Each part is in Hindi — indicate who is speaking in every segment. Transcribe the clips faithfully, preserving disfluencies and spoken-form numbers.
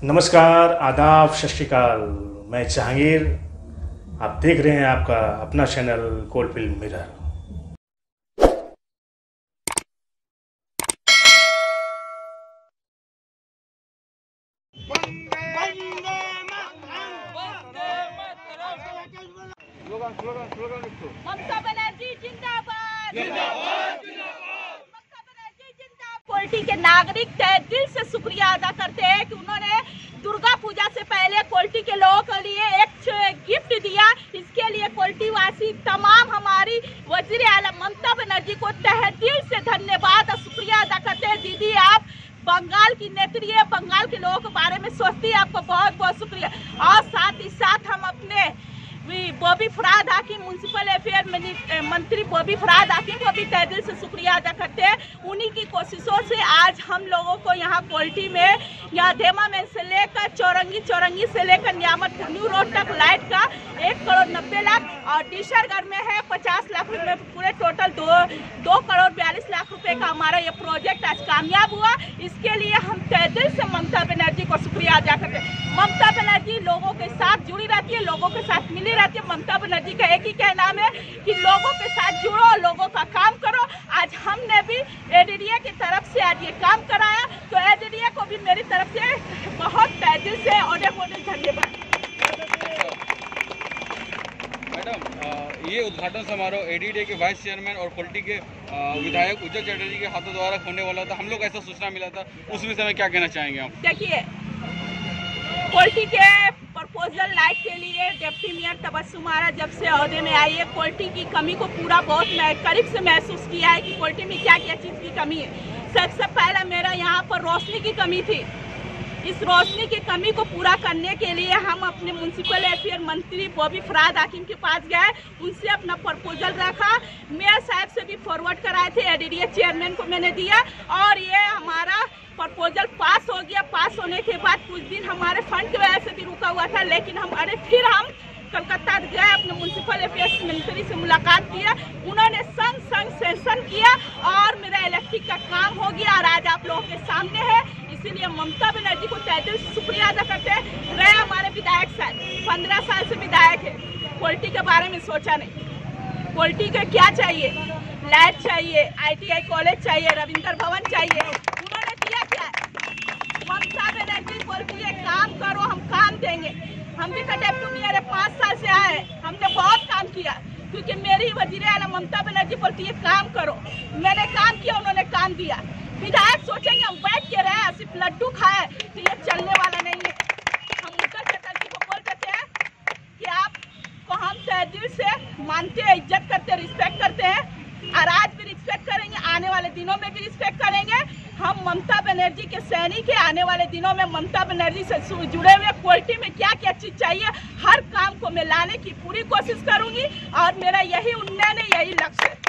Speaker 1: नमस्कार, आदाब, सत श्री अकाल। मैं जहांगीर, आप देख रहे हैं आपका अपना channel Coalfield Mirror.
Speaker 2: Mamata Banerjee जिंदाबाद, जिंदाबाद, ममता बनर्जी जिंदाबाद। कोल्टी के नागरिक तहे दिल से शुक्रिया अदा करते हैं कि उन्होंने दुर्गा पूजा से पहले कोल्टी के लोगों के लिए एक गिफ्ट दिया। इसके लिए कोल्टी वासी तमाम हमारी वजीर आलम ममता बनर्जी को तहे दिल से धन्यवाद और शुक्रिया अदा करते हैं। दीदी, आप बंगाल की नेत्री है, बंगाल के लोगों के बारे में सोचती है, आपको बहुत बहुत शुक्रिया। और साथ ही साथ हम अपने बॉबी फराद हाकिम, म्यूनसिपल अफेयर मंत्री बॉबी फराद हाकिम को भी तहे दिल से शुक्रिया अदा करते हैं। उन्हीं की कोशिशों से आज हम लोगों को यहाँ कोल्टी में, यहाँ धेमा में से लेकर चौरंगी चौरंगी से लेकर नियामत न्यू रोड तक लाइट का एक करोड़ नब्बे लाख और डीशरगढ़ में है पचास लाख रुपए, पूरे टोटल दो दो करोड़ बयालीस लाख रुपए का हमारा ये प्रोजेक्ट आज कामयाब हुआ। इसके लिए हम तहे दिल से ममता बनर्जी को शुक्रिया अदा करते हैं। ममता बनर्जी लोगों के साथ जुड़ी रहती है, लोगों के साथ मिली रहती है। ममता बनर्जी का एक ही कहना है कि लोगों के साथ जुड़ो, लोगों का काम करो। आज हमने भी एडीडीए की तरफ से आज ये काम कराया, तो एडीडीए को भी मेरी तरफ से बहुत तहे दिल से अनेक अनेक धन्यवाद।
Speaker 3: मैडम, ये उद्घाटन समारोह एडीडीए के वाइस चेयरमैन और कोल्टी के विधायक उज्जवल चटर्जी के हाथों द्वारा होने वाला था। हम लोग ऐसा सूचना मिला था, उस विषय में क्या कहना चाहेंगे आप?
Speaker 2: देखिए, कोल्टी के प्रपोजल लाइट के लिए डिप्टी मेयर तबस्सुम आरा जब से अहदे में आई है, कोल्टी की कमी को पूरा बहुत मैं करीब से महसूस किया है कि कोल्टी में क्या क्या चीज़ की कमी है। सबसे पहला मेरा यहाँ पर रोशनी की कमी थी। इस रोशनी की कमी को पूरा करने के लिए हम अपने म्यूनसिपल अफेयर मंत्री बॉबी फराद हाकिम के पास गए, उनसे अपना प्रपोजल रखा, मेयर साहब से भी फॉरवर्ड कराए थे, एडीडीए चेयरमैन को मैंने दिया और ये हमारा प्रपोजल पास हो गया। पास होने के बाद कुछ दिन हमारे फंड की वजह से भी रुका हुआ था, लेकिन हम अरे फिर हम कलकत्ता गए, अपने म्यूनसिपल अफेयर्स मंत्री से मुलाकात किया, उन्होंने संग संग सेंशन किया और मेरा इलेक्ट्रिक का काम हो गया और आज आप लोगों के सामने है। इसीलिए ममता बनर्जी को तहे दिल से शुक्रिया अदा करते हैं। रहे हमारे विधायक साहब, पंद्रह साल से विधायक है, कोल्टी के बारे में सोचा नहीं। कोल्टी का क्या चाहिए? लाइट चाहिए, आईटीआई कॉलेज चाहिए, रविंद्र भवन चाहिए। उन्होंने दिया क्या? ममता बनर्जी बोलती है काम करो, हम काम देंगे। हम भी तो डेप्टी मेयर पाँच साल से आए, हमने बहुत काम किया क्योंकि मेरी वजीर आलम ममता बनर्जी बोलती है काम करो। मैंने काम किया, उन्होंने काम दिया। विधायक सोचेंगे हम बैठ के रहे सिर्फ लड्डू खाए तो ये चलने वाला नहीं है। हम उज्जवल चटर्जी को बोल देते हैं कि आपको हम तहे दिल से मानते हैं, इज्जत करते हैं, रिस्पेक्ट करते हैं और आज भी रिस्पेक्ट करेंगे, आने वाले दिनों में भी रिस्पेक्ट करेंगे। हम ममता बनर्जी के सैनिक है, आने वाले दिनों में ममता बनर्जी से जुड़े हुए कोल्टी में क्या क्या चीज चाहिए हर काम को मैं लाने की पूरी कोशिश करूंगी और मेरा यही उन्नयन है, यही लक्ष्य है।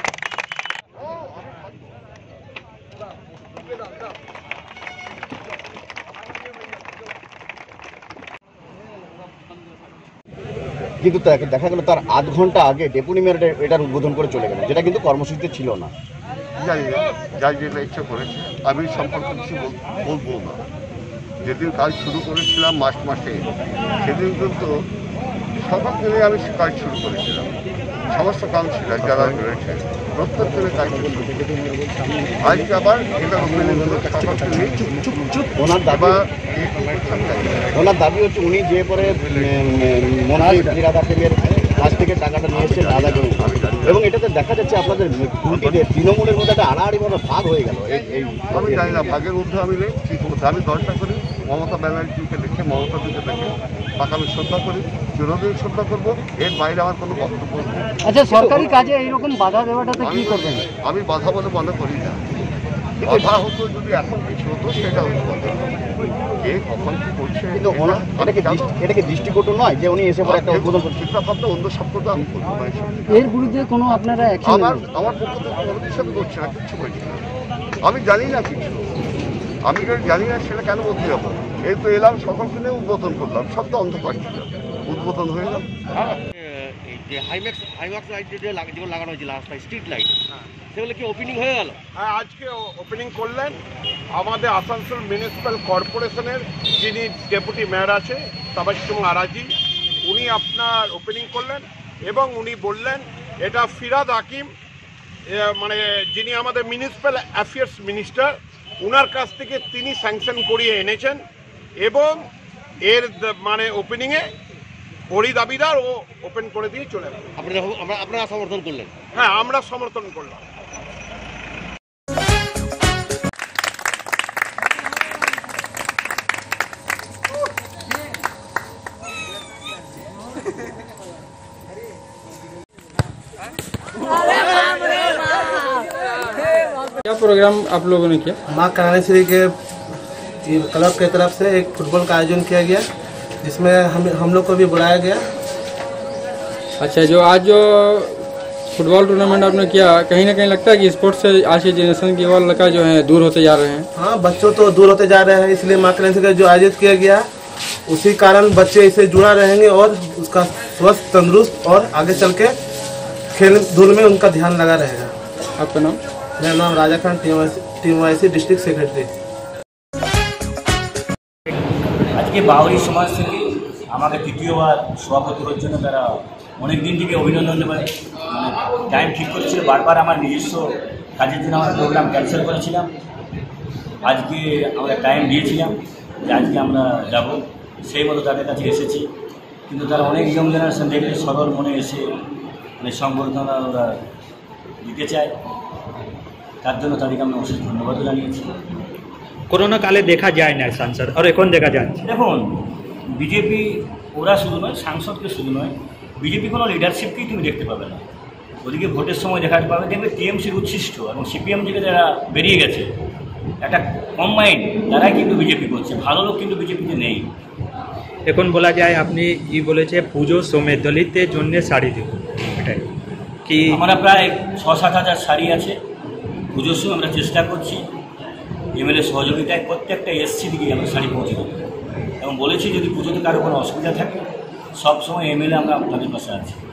Speaker 4: কিন্তু দেখা গেল তার আধ ঘন্টা আগে ডেপুটি মেয়র এটার উদ্বোধন করে চলে গেল, যেটা কিন্তু কর্মসূচিতে ছিল না।
Speaker 5: জানি না, যাই যেটা ইচ্ছা করেছে, আমি সম্পর্কে কিছু বলবো না। যেদিন কাজ শুরু করেছিলাম মার্চ মাসে, সেদিন কিন্তু সকাল থেকে আমি কাজ শুরু করেছিলাম। সমস্ত কাউন্সিলর যারা রয়েছে প্রত্যেক দিনে কাজ শুরু আজকে আবার এটা
Speaker 4: ওনার দাবি ওনার দাবি হচ্ছে উনি যে পরে মনাই ফিরাদাতের কাছ থেকে টাকাটা নিয়ে এসেছেন আদা করুন, এবং এটাতে দেখা যাচ্ছে আপনাদের তৃণমূলের মধ্যে একটা আড়াআড়িভাবে ভাগ হয়ে গেল। এই
Speaker 5: আমি জানি না, ভাগের ঊর্ধ্বে আমি নেই। ঠিক মতো আমি দরজা করি মমতা ব্যানার্জিকে দেখে, মমতা দিকে দেখে তাকে আমি শ্রদ্ধা করি, চিরদিন শ্রদ্ধা করবো। এর বাইরে আমার কোনো বক্তব্য নেই।
Speaker 6: আচ্ছা, সরকারি কাজে এইরকম বাধা দেওয়াটাতে কি করবেন?
Speaker 5: আমি বাধা বলে মনে করি না। বাধা হতো যদি এখন কিছু হতো সেটা হতো কথা। কে কখন কি করছে
Speaker 4: কিন্তু এটাকে দৃষ্টিকটু নয় যে উনি এসে পরে একটা উদ্বোধন করছেন।
Speaker 5: চিন্তা ভাবনা অন্য শব্দটা আমি করবো না।
Speaker 6: এর বিরুদ্ধে কোনো আপনারা
Speaker 5: আমার আমার পক্ষ থেকে কোনো কিছু আমি করছি না, কিচ্ছু করছি না। আমি জানি না কিছু, আমি জানি না সেটা কেন বলতে যাবো। এই তো এলাম, সকলকে নিয়ে উদ্বোধন করলাম, সব তো অন্ধকার ছিল, উদ্বোধন হয়ে গেল।
Speaker 4: এই যে হাইম্যাক্স হাইম্যাক্স লাইট যে লাগা- যেগুলো লাগানো হয়েছিল রাস্তায় স্ট্রিট লাইট, সেগুলো কি ওপেনিং হয়ে গেল?
Speaker 7: হ্যাঁ, আজকে ওপেনিং করলেন আমাদের আসানসোল মিউনিসিপ্যাল কর্পোরেশনের যিনি ডেপুটি মেয়র আছে তাবাসসুম আরাজি, উনি আপনার ওপেনিং করলেন এবং উনি বললেন এটা ফিরাদ হাকিম এ, মানে যিনি আমাদের মিউনিসিপ্যাল অ্যাফেয়ার্স মিনিস্টার, ওনার কাছ থেকে তিনি স্যাংশন করিয়ে এনেছেন এবং এর দ- মানে ওপেনিংয়ে ওরই দাবিদার ও ওপেন করে দিয়ে চলে গেল।
Speaker 4: আপনারা আমরা- আপনারা সমর্থন করলেন?
Speaker 7: হ্যাঁ, আমরা সমর্থন করলাম।
Speaker 8: क्या प्रोग्राम आप लोगों ने किया?
Speaker 9: माँ कल्याणेश्वरी के क्लब की तरफ से एक फुटबॉल का आयोजन किया गया, जिसमें हम हम लोग को भी बुलाया गया।
Speaker 8: अच्छा, जो आज जो फुटबॉल टूर्नामेंट आपने किया, कहीं ना कहीं लगता है कि स्पोर्ट्स से आज की जनरेशन के युवा लड़का जो है दूर होते जा रहे हैं?
Speaker 9: हाँ, बच्चों तो दूर होते जा रहे हैं, इसलिए माँ कल्याणेश्वरी का जो आयोजित किया गया उसी कारण बच्चे इससे जुड़ा रहेंगे और उसका स्वस्थ तंदुरुस्त और आगे चल के खेल धूल में उनका ध्यान लगा रहेगा।
Speaker 8: आपका नाम?
Speaker 9: मेरा नाम Raja Khan, team Y C district secretary.
Speaker 10: আজকে বাউরি সমাজ থেকে আমাকে তৃতীয়বার সভাপতি হওয়ার জন্য তারা অনেক দিন থেকে অভিনন্দন দেবে, মানে টাইম ঠিক করেছিল। বারবার আমার নিজস্ব কাজের জন্য আমার প্রোগ্রাম ক্যান্সেল করেছিলাম। আজকে আমরা টাইম দিয়েছিলাম যে আজকে আমরা যাব, সেই মতো তাদের কাছে এসেছি। কিন্তু তারা অনেক ইয়ং জেনারেশন দেখলে সরল মনে এসে মানে সংবর্ধনা ওরা দিতে চায়, তার জন্য তাদেরকে আমরা অশেষ ধন্যবাদও জানিয়েছি।
Speaker 1: कोरोना काले देखा जाए ना सांसद और এখন দেখা যাচ্ছে।
Speaker 10: দেখুন, বিজেপি ওরা শুধু নয়, সাংসদকে শুধু নয়, বিজেপি কোনো লিডারশিপকেই তুমি দেখতে পাবে না। ওদিকে ভোটের সময় দেখাতে পাবে, দেখবে টিএমসির উচ্ছিষ্ট এবং সিপিএম থেকে যারা বেরিয়ে গেছে একটা কম্বাইন্ড, তারাই কিন্তু বিজেপি করছে, ভালো লোক কিন্তু বিজেপিতে নেই।
Speaker 1: এখন বলা যায় আপনি ই বলেছে পুজো সময় দলিতদের জন্য শাড়ি দেব, এটাই কি?
Speaker 10: আমরা প্রায় ছ সাত হাজার শাড়ি আছে, পুজোর সময় আমরা চেষ্টা করছি এমএলএ সহযোগিতায় প্রত্যেকটা এসসি দিকে আমরা শাড়ি পৌঁছে দেবো এবং বলেছি যদি পুজোতে কারো কোনো অসুবিধা থাকে সব সময় এমএলএ আমরা আপনাদের পাশে আছি।